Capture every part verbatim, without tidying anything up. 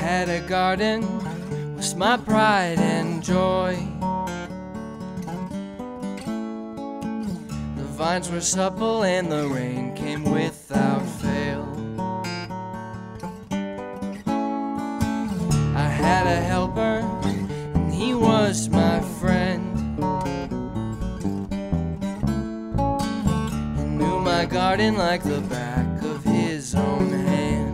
had a garden, was my pride and joy. The vines were supple and the rain came without fail. I had a helper and he was my friend. He knew my garden like the back of his own hand.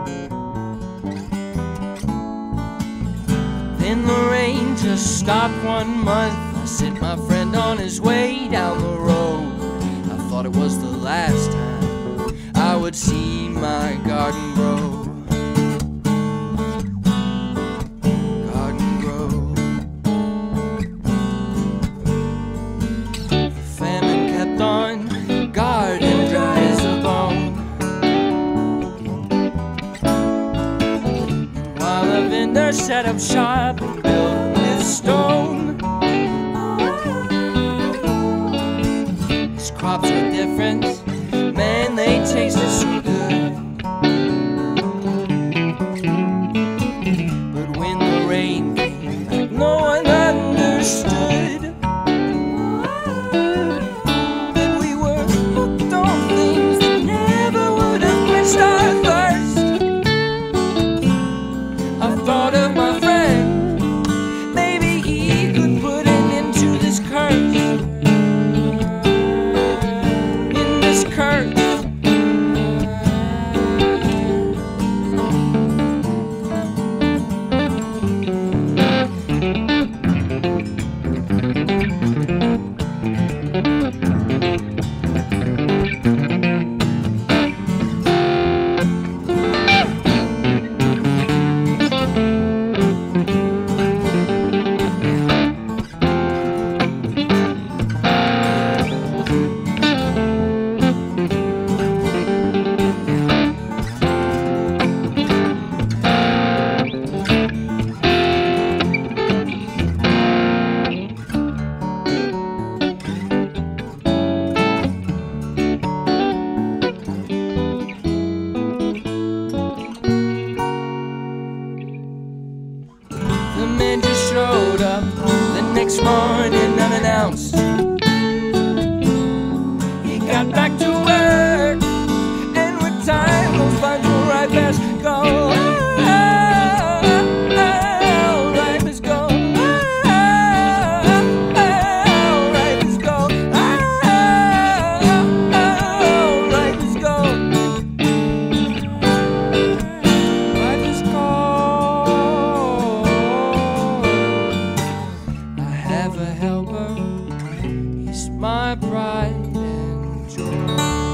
Then the rain just stopped one month. I sent my friend on his way down the road. I thought it was the last time I would see my garden grow. Garden grow. The famine kept on, garden dry as a bone. And while the vendor set up shop and built with stone, crops were different, man, they tasted so good. But when the rain came back, no one understood that we were hooked on things that never would have quenched our thirst. I thought of my friend, maybe he could put an end to this curse. The man just showed up the next morning unannounced. He got back to work, and with time those vines will right past go. Oh, right as go. Oh, right as go. Oh, right as go. Right as go. Have a helper, he's my pride and joy.